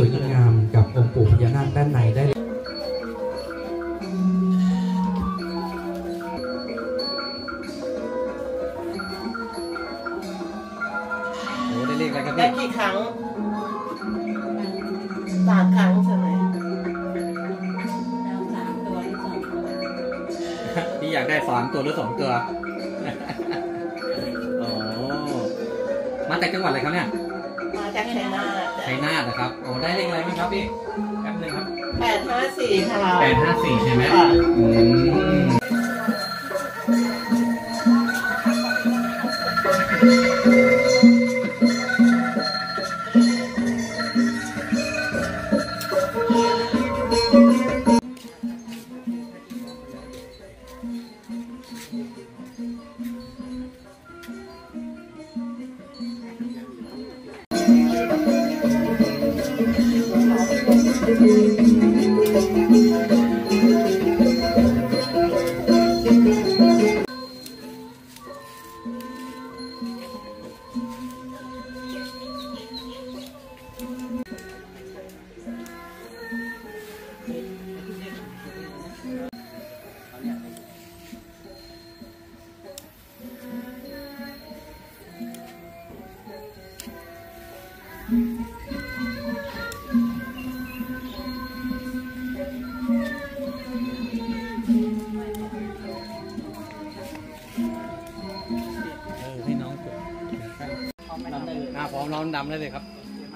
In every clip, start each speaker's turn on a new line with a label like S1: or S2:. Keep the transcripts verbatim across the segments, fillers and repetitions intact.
S1: วยงามกับองค์ปู่พญานาคด้านในได้
S2: โอ้ได้เลขอะไรครับพี่
S3: ได้กี่ครั้งสามครั้งใช่ไหมแล้วสามตัวหรือสองตัว
S2: พี่อยากได้สามตัวหรือสองตัวโอ้มาจากจังหวัดอะไรครับเนี่ย
S3: มาจากชัยนาท
S2: ชัยนาทนะครับโอ้ได้เลขอะไรไหมครับพี่แป๊บนึงครับ
S3: แปดห้าสี่ค่ะ
S2: แปดห้าสี่ใช่ไหมอืมพร้อมร้อนดำได้เลยครับ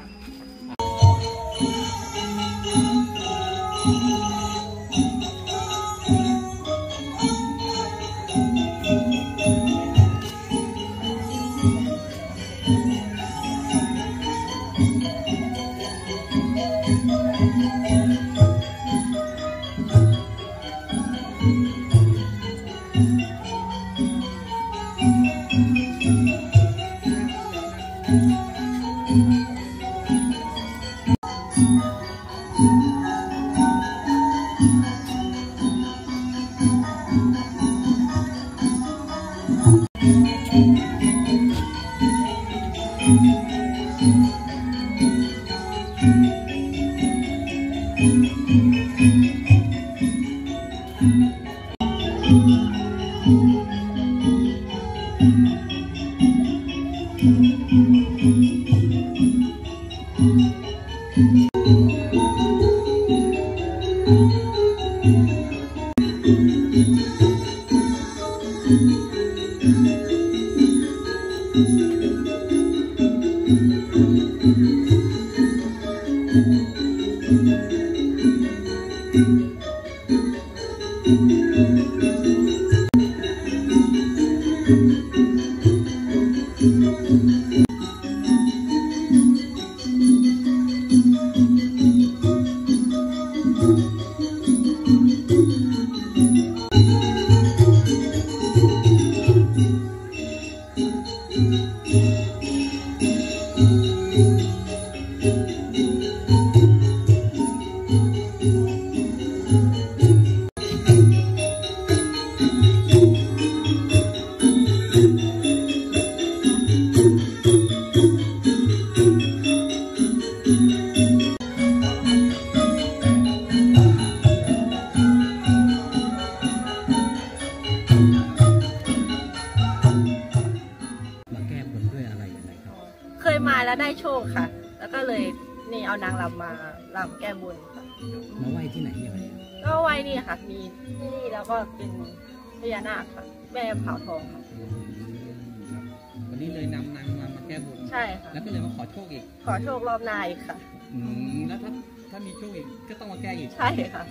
S4: เคยมาแล้วได้โชคค่ะแล้วก็เลยนี่เอานางรำมาลำแก้บนค่ะ
S2: มาไหว้ที่ไหนยังไง
S4: ก็ไหว้นี่ค่ะมีที่นี่แล้วก็เป็นพญานาคค่ะแม่เผาทองค่ะ
S2: วันนี้เลยนำนางรำมาแก้บน
S4: ใช่ค่ะ
S2: แล้วก็เลยมาขอโชคอีก
S4: ขอโชครอบหน้าอีกค่ะ
S2: อืมแล้วถ้าถ้ามีโชคอีกก็ต้องมาแก้อีก
S4: ใช่ค่ะ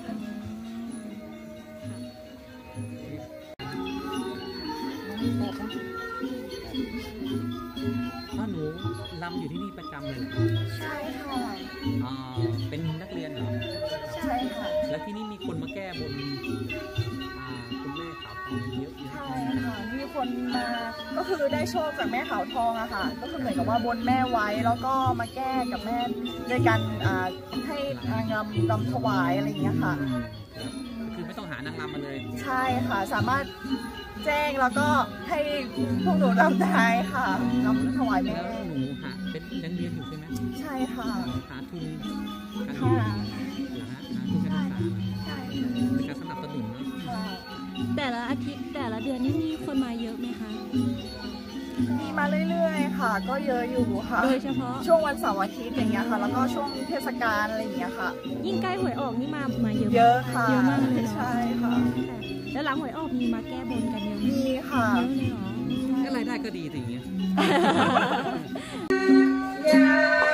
S2: ถ้าหนูรำอยู่ที่นี่ประจำเลย
S4: ใช่ค่ะ
S2: อ่าเป็นนักเรียนเหรอ
S4: ใช่ค่ะ
S2: แล้วที่นี่มีคนมาแก้บนอ่าคุณแม่ขาวทองเยอะ
S4: ใช่ค่ะมีคนมาก็คือได้โชคจากแม่ขาวทองอะค่ะก็คือเหมือนกับว่าบนแม่ไว้แล้วก็มาแก้กับแม่ด้วยกันอ่าให้นางรำรำถวายอะไรอย่างเงี้ยค่ะ
S2: คือไม่ต้องหานางรำมาเลย
S4: ใช่ค่ะสามารถแจ้งแล้วก็ให้พวกหนูรำได้ค่ะรำถวายแม่
S2: แล้วหนูหาเป็นยังเรียนอยู่ใช่ไหม
S4: ใช่ค่ะ
S2: หาทุน
S5: ทิตย์แต่ละเดือนนี่มีคนมาเยอะไหมคะ
S4: มีมาเรื่อยๆค่ะก็เยอะอยู่ค่ะ
S5: โดยเฉพาะ
S4: ช่วงวันเสาร์อาทิตย์อย่างเงี้ยค่ะแล้วก็ช่วงเทศกาลอะไรอย่างเงี้ยค่ะ
S5: ยิ่งใกล้หวยออกนี่มามาเยอะ
S4: เยอะค่ะ
S5: เยอะมากเลย
S4: ใช่ค่ะ
S5: แล้วหลังหวยออกมีมาแก้บนกันเยอะ
S4: มีค่ะ
S5: เยอะเลยเหรอ
S2: ก็รายได้ก็ดีสิอย่างเงี้ย